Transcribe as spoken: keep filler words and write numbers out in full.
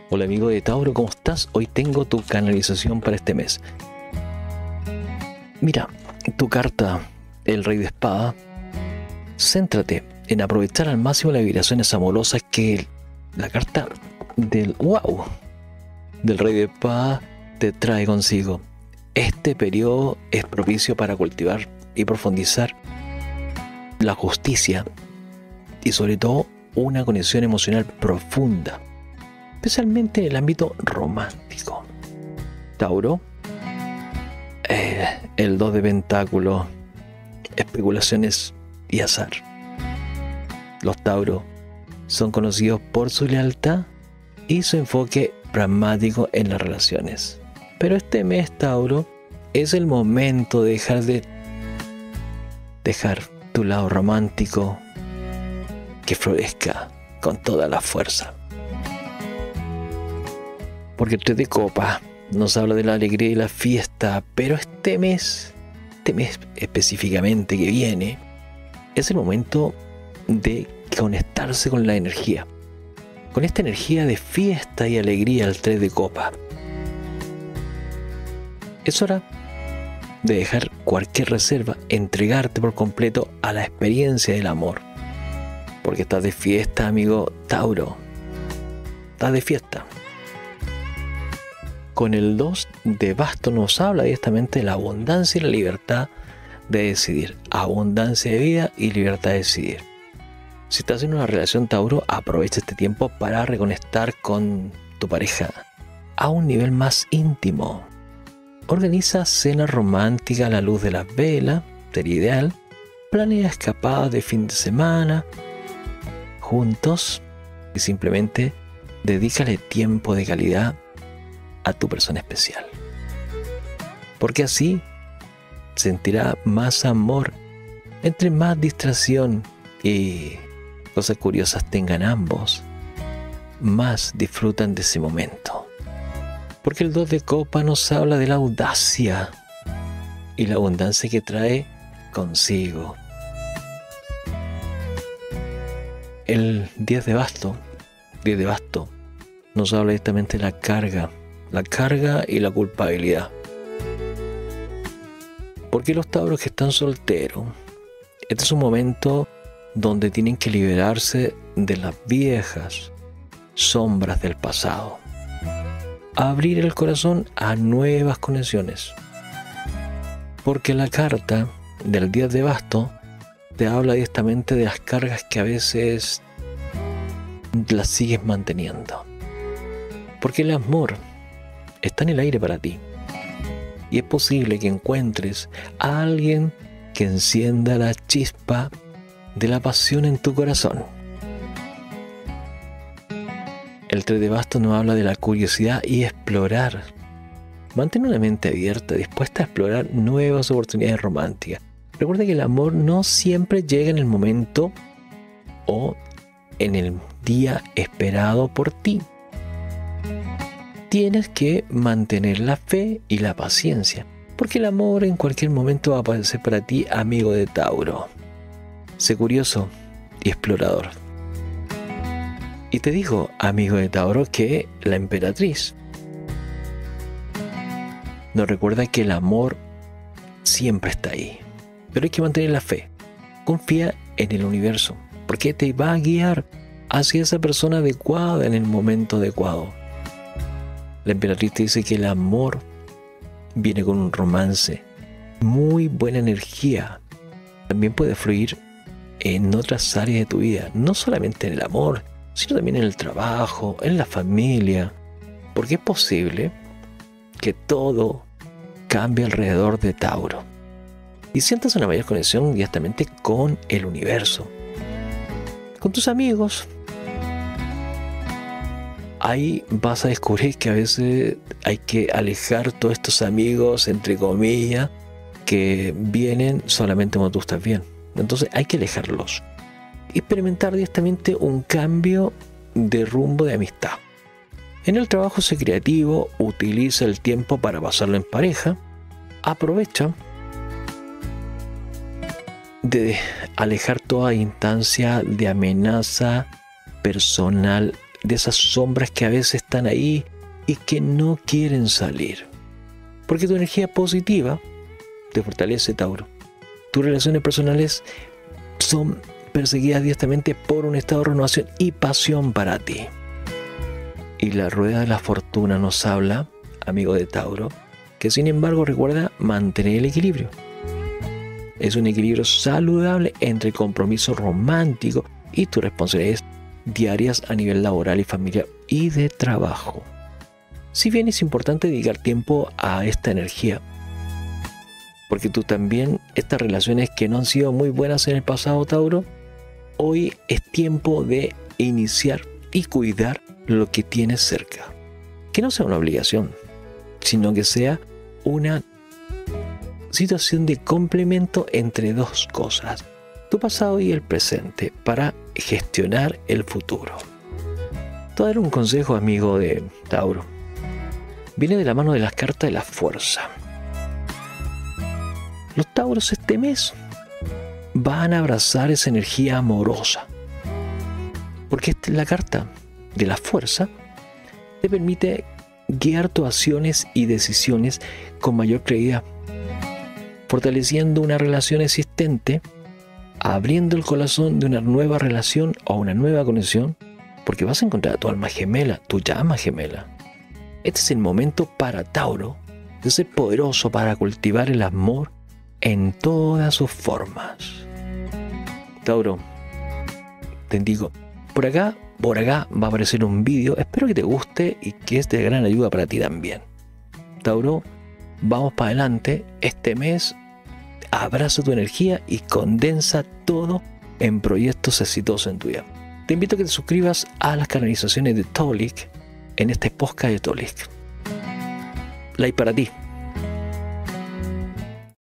Hola amigo de Tauro, ¿cómo estás? Hoy tengo tu canalización para este mes. Mira, tu carta, el Rey de Espada, céntrate en aprovechar al máximo las vibraciones amorosas que la carta del wow del Rey de Espada te trae consigo. Este periodo es propicio para cultivar y profundizar la justicia y sobre todo una conexión emocional profunda, especialmente en el ámbito romántico. Tauro, eh, el dos de pentáculos, especulaciones y azar. Los Tauros son conocidos por su lealtad y su enfoque pragmático en las relaciones. Pero este mes, Tauro, es el momento de dejar de dejar tu lado romántico que florezca con toda la fuerza. Porque el tres de copas nos habla de la alegría y la fiesta, pero este mes, este mes específicamente que viene, es el momento de conectarse con la energía, con esta energía de fiesta y alegría al tres de copas. Es hora de dejar cualquier reserva, entregarte por completo a la experiencia del amor. Porque estás de fiesta, amigo Tauro. Estás de fiesta. Con el dos de bastos nos habla directamente de la abundancia y la libertad de decidir. Abundancia de vida y libertad de decidir. Si estás en una relación, Tauro, aprovecha este tiempo para reconectar con tu pareja a un nivel más íntimo. Organiza cenas románticas a la luz de las velas, sería ideal. Planea escapadas de fin de semana juntos y simplemente dedícale tiempo de calidad a tu persona especial. Porque así sentirá más amor. Entre más distracción y cosas curiosas tengan ambos, más disfrutan de ese momento. Porque el dos de copa nos habla de la audacia y la abundancia que trae consigo. El diez de basto, diez de basto, nos habla directamente de la carga, la carga y la culpabilidad. Porque los tauros que están solteros, este es un momento donde tienen que liberarse de las viejas sombras del pasado. Abrir el corazón a nuevas conexiones. Porque la carta del diez de basto te habla directamente de las cargas que a veces las sigues manteniendo. Porque el amor está en el aire para ti. Y es posible que encuentres a alguien que encienda la chispa de la pasión en tu corazón. El tres de bastos nos habla de la curiosidad y explorar. Mantén una mente abierta, dispuesta a explorar nuevas oportunidades románticas. Recuerda que el amor no siempre llega en el momento o en el día esperado por ti. Tienes que mantener la fe y la paciencia, porque el amor en cualquier momento va a aparecer para ti, amigo de Tauro. Sé curioso y explorador. Y te digo, amigo de Tauro, que la emperatriz nos recuerda que el amor siempre está ahí. Pero hay que mantener la fe. Confía en el universo, porque te va a guiar hacia esa persona adecuada en el momento adecuado. La emperatriz te dice que el amor viene con un romance, muy buena energía. También puede fluir en otras áreas de tu vida, no solamente en el amor, sino también en el trabajo, en la familia, porque es posible que todo cambie alrededor de Tauro y sientas una mayor conexión directamente con el universo, con tus amigos. Ahí vas a descubrir que a veces hay que alejar todos estos amigos, entre comillas, que vienen solamente cuando tú estás bien. Entonces hay que alejarlos. Experimentar directamente un cambio de rumbo de amistad. En el trabajo, sé creativo, utiliza el tiempo para pasarlo en pareja, aprovecha de alejar toda instancia de amenaza personal de esas sombras que a veces están ahí y que no quieren salir. Porque tu energía positiva te fortalece, Tauro. Tus relaciones personales son perseguidas directamente por un estado de renovación y pasión para ti. Y la rueda de la fortuna nos habla, amigo de Tauro, que sin embargo recuerda mantener el equilibrio. Es un equilibrio saludable entre el compromiso romántico y tus responsabilidades diarias a nivel laboral y familiar y de trabajo. Si bien es importante dedicar tiempo a esta energía, porque tú también, estas relaciones que no han sido muy buenas en el pasado, Tauro, hoy es tiempo de iniciar y cuidar lo que tienes cerca. Que no sea una obligación, sino que sea una situación de complemento entre dos cosas, tu pasado y el presente, para gestionar el futuro. Te voy a dar un consejo, amigo de Tauro. Viene de la mano de las cartas de la fuerza. Los Tauros este mes van a abrazar esa energía amorosa, porque esta es la carta de la fuerza. Te permite guiar tus acciones y decisiones con mayor claridad, fortaleciendo una relación existente, abriendo el corazón de una nueva relación o una nueva conexión, porque vas a encontrar a tu alma gemela, tu llama gemela. Este es el momento para Tauro de ser poderoso para cultivar el amor en todas sus formas. Tauro, te digo, por acá, por acá va a aparecer un vídeo, espero que te guste y que es de gran ayuda para ti también. Tauro, vamos para adelante, este mes abraza tu energía y condensa todo en proyectos exitosos en tu vida. Te invito a que te suscribas a las canalizaciones de Tolik en este podcast de Tolik. Like para ti.